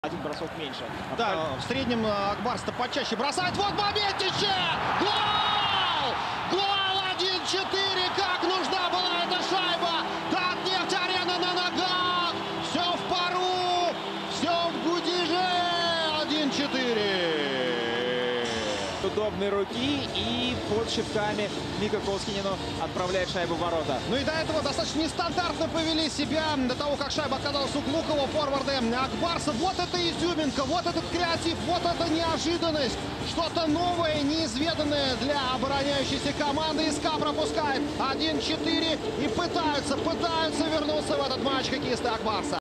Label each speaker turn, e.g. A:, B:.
A: Один бросок меньше.
B: Да, в среднем Акбарс-то почаще бросает. Вот моментище! Гол! Гол 1-4! Как нужна была эта шайба! Татнефть-Арена на ногах! Все в пару! Все в гудеже! 1-4!
A: Удобной руки и под щитками Мика Коскинину отправляет шайбу в ворота.
B: Ну и до этого достаточно нестандартно повели себя. До того, как шайба оказалась у Глухова, форварды Акбарса. Вот это изюминка, вот этот креатив, вот это неожиданность. Что-то новое, неизведанное для обороняющейся команды. СКА пропускает 1-4 и пытаются вернуться в этот матч хоккеисты Акбарса.